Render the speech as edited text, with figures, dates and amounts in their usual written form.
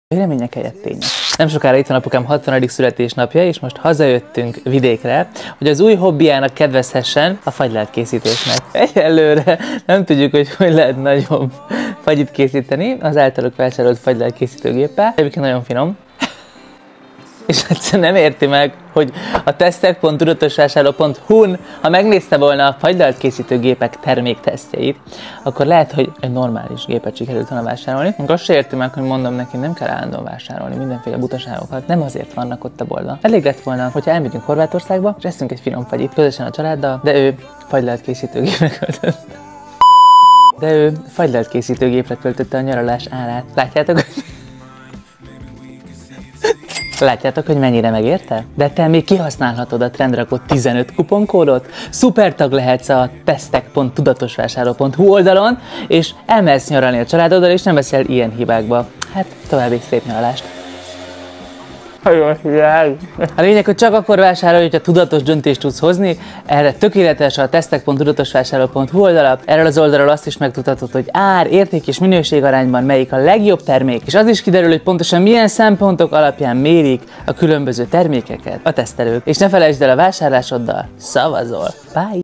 Vélemények helyett tények. Nem sokára itt van apukám 60. születésnapja, és most hazajöttünk vidékre, hogy az új hobbiának kedvezhessen, a fagylalt készítésnek. Egyelőre nem tudjuk, hogy lehet nagyobb fagyit készíteni az általuk vásárolt fagylalt készítőgéppel. Egyébként nagyon finom. És egyszerűen nem érti meg, hogy a tesztek.tudatosvásárló.hu-n, ha megnézte volna a fagylalt készítőgépek terméktesztjeit, akkor lehet, hogy egy normális gépet sikerült volna vásárolni. Azt se érti meg, hogy mondom neki, nem kell állandóan vásárolni mindenféle butaságokat. Nem azért vannak ott a boltban. Elég lett volna, hogyha elmegyünk Horvátországba, és eszünk egy finom fagyit közösen a családdal, de ő fagylalt készítőgépre költötte. A nyaralás árát. Látjátok, hogy mennyire megérte? De te még kihasználhatod a Trendrakot 15 kuponkódot, szupertag lehetsz a tesztek.tudatosvásárló.hu oldalon, és elmehetsz nyaralni a családoddal, és nem veszel ilyen hibákba. Hát további szép nyaralást! A lényeg, hogy csak akkor vásárolj, hogyha tudatos döntést tudsz hozni. Erre tökéletes a tesztek.tudatosvásárló.hu oldala. Erről az oldalról azt is megtudhatod, hogy ár, érték és minőség arányban melyik a legjobb termék, és az is kiderül, hogy pontosan milyen szempontok alapján mérik a különböző termékeket a tesztelők. És ne felejtsd el, a vásárlásoddal szavazol. Bye!